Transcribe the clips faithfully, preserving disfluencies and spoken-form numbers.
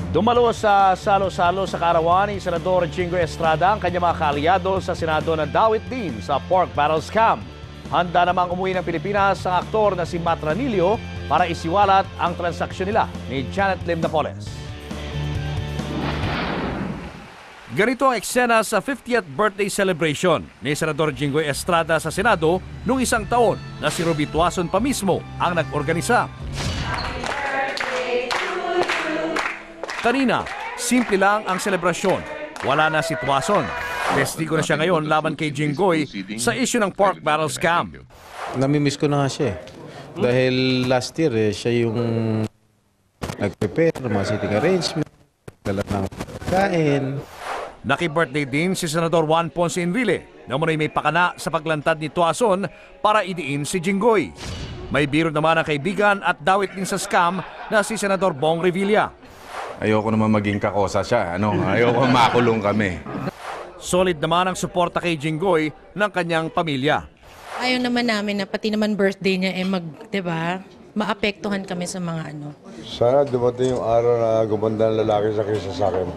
Dumalo sa salo-salo sa kaarawan ni Senador Jingo Estrada ang kanyang mga kaalyado sa Senado na dawit din sa pork barrel scam. Handa namang umuwi ng Pilipinas ang aktor na si Matt Ranillo para isiwalat ang transaksyon nila ni Janet Lim Napoles. Ganito ang eksena sa fiftieth birthday celebration ni Senador Jingo Estrada sa Senado noong isang taon na si Ruby Tuason pa mismo ang nag-organisa. Kanina, simple lang ang selebrasyon. Wala na si Tuason. Testigo na siya ngayon laban kay Jinggoy sa issue ng pork barrel scam. Namimiss ko na nga siya eh. Dahil last year eh, siya yung nag-prepare, mga sitting arrangement, dala ng kain. Naki-birthday din si Senador Juan Ponce Enrile na muna'y may pakana sa paglantad ni Tuason para idiin si Jinggoy. May biro naman ang kaibigan at dawit din sa scam na si Senador Bong Revilla. Ayoko naman maging kakosa siya. Ano? Ayoko makulong kami. Solid naman ang suporta kay Jinggoy ng kanyang pamilya. Ayaw naman namin na pati naman birthday niya eh mag, 'di ba? Maapektuhan kami sa mga ano. Sana dumating yung araw na gumanda ng lalaki sa kaysa sa akin.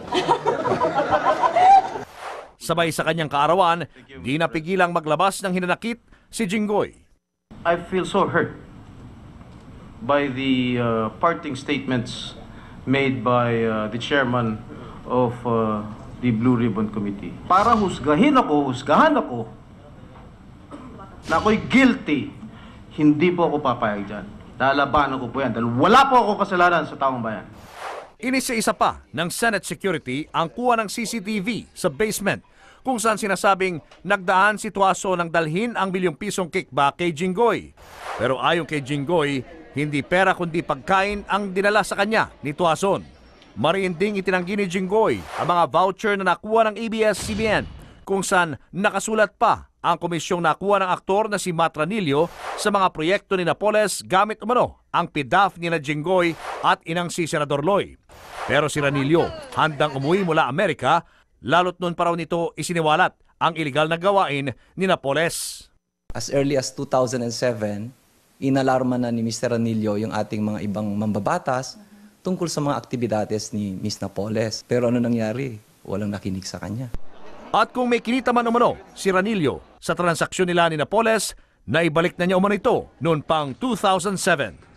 Sabay sa kanyang kaarawan, di napigilang maglabas ng hinanakit si Jinggoy. I feel so hurt by the uh, parting statements made by uh, the chairman of uh, the Blue Ribbon Committee. Para husgahin ako, husgahan ako, na ako'y guilty, hindi po ako papayag dyan. Lalabanan ko po yan dahil wala po ako kasalanan sa taong bayan. Inisa-isa pa ng Senate Security ang kuha ng C C T V sa basement kung saan sinasabing nagdaan si Tuason ng dalhin ang milyong pisong kickback kay Jinggoy. Pero ayon kay Jinggoy, hindi pera kundi pagkain ang dinala sa kanya ni Tuason. Mariinding itinanggi ni Jinggoy ang mga voucher na nakuha ng A B S C B N kung saan nakasulat pa ang komisyong nakuha ng aktor na si Matt Ranillo sa mga proyekto ni Napoles gamit umano ang P D A F ni na Jinggoy at inang si Senador Loy. Pero si Ranillo handang umuwi mula Amerika, lalo't noon pa raw nito isiniwalat ang iligal na gawain ni Napoles. As early as two thousand seven, inalarma na ni Mister Ranillo yung ating mga ibang mambabatas tungkol sa mga aktibidades ni Miss Napoles. Pero ano nangyari? Walang nakinig sa kanya. At kung may kinita man umano si Ranillo sa transaksyon nila ni Napoles, naibalik na niya umano ito noon pang two thousand seven.